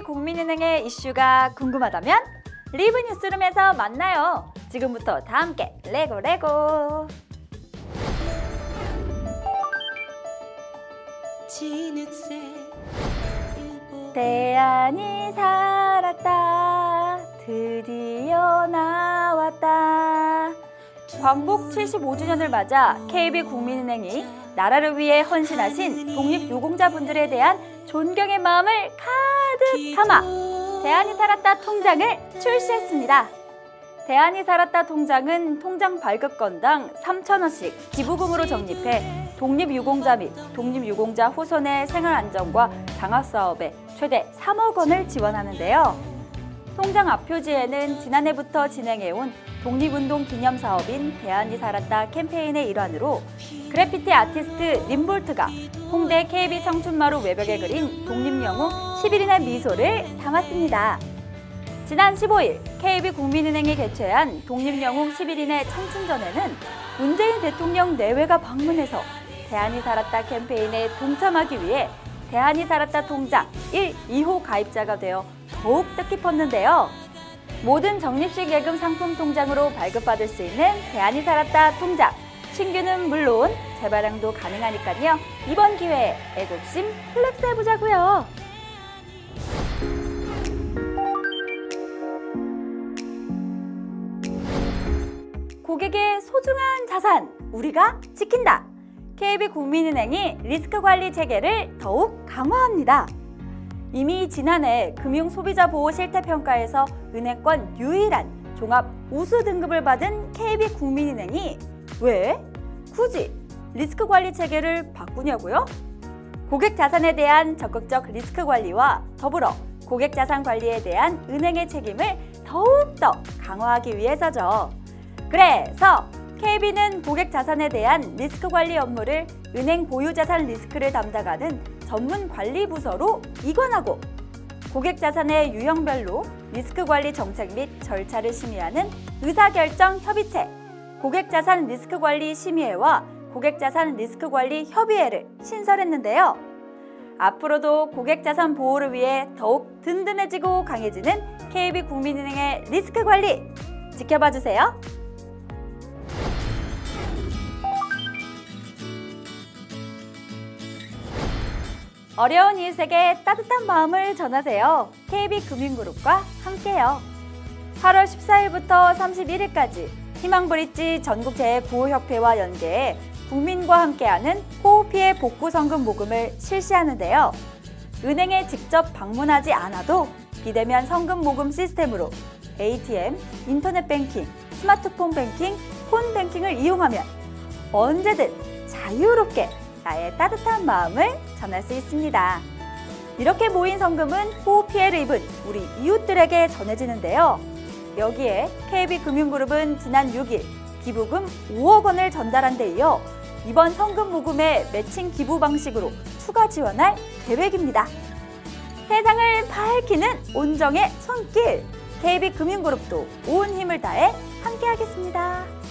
KB국민은행의 이슈가 궁금하다면 리브 뉴스룸에서 만나요. 지금부터 다 함께 레고. 대안이 살았다. 드디어 나왔다. 광복 75주년을 맞아 KB국민은행이 나라를 위해 헌신하신 독립유공자분들에 대한 존경의 마음을 가득 담아 대안이 살았다 통장을 출시했습니다. 대안이 살았다 통장은 통장 발급 건당 3,000원씩 기부금으로 적립해 독립유공자 및 독립유공자 후손의 생활 안정과 장학사업에 최대 3억 원을 지원하는데요. 통장 앞표지에는 지난해부터 진행해온 독립운동 기념사업인 대안이 살았다 캠페인의 일환으로 그래피티 아티스트 림볼트가 홍대 KB 청춘마루 외벽에 그린 독립영웅 11인의 미소를 담았습니다. 지난 15일 KB국민은행이 개최한 독립영웅 11인의 청춘전에는 문재인 대통령 내외가 방문해서 대안이 살았다 캠페인에 동참하기 위해 대안이 살았다 통장 1, 2호 가입자가 되어 더욱 뜻깊었는데요. 모든 적립식 예금 상품 통장으로 발급받을 수 있는 대안이 살았다 통장. 신규는 물론 재발행도 가능하니까요. 이번 기회에 애국심 플렉스 해보자고요. 고객의 소중한 자산, 우리가 지킨다. KB국민은행이 리스크 관리 체계를 더욱 강화합니다. 이미 지난해 금융소비자보호 실태평가에서 은행권 유일한 종합 우수 등급을 받은 KB국민은행이 왜 굳이 리스크 관리 체계를 바꾸냐고요? 고객 자산에 대한 적극적 리스크 관리와 더불어 고객 자산 관리에 대한 은행의 책임을 더욱더 강화하기 위해서죠. 그래서 KB는 고객 자산에 대한 리스크 관리 업무를 은행 보유자산 리스크를 담당하는 전문 관리 부서로 이관하고 고객 자산의 유형별로 리스크 관리 정책 및 절차를 심의하는 의사결정 협의체, 고객 자산 리스크 관리 심의회와 고객 자산 리스크 관리 협의회를 신설했는데요. 앞으로도 고객 자산 보호를 위해 더욱 든든해지고 강해지는 KB국민은행의 리스크 관리 지켜봐 주세요. 어려운 이웃에게 따뜻한 마음을 전하세요. KB금융그룹과 함께요. 8월 14일부터 31일까지 희망브릿지 전국재해구호협회와 연계해 국민과 함께하는 호우피해 복구성금 모금을 실시하는데요. 은행에 직접 방문하지 않아도 비대면 성금 모금 시스템으로 ATM, 인터넷 뱅킹, 스마트폰 뱅킹, 폰 뱅킹을 이용하면 언제든 자유롭게 나의 따뜻한 마음을 전할 수 있습니다. 이렇게 모인 성금은 호우 피해를 입은 우리 이웃들에게 전해지는데요. 여기에 KB금융그룹은 지난 6일 기부금 5억 원을 전달한 데 이어 이번 성금 모금의 매칭 기부 방식으로 추가 지원할 계획입니다. 세상을 밝히는 온정의 손길, KB금융그룹도 온 힘을 다해 함께하겠습니다.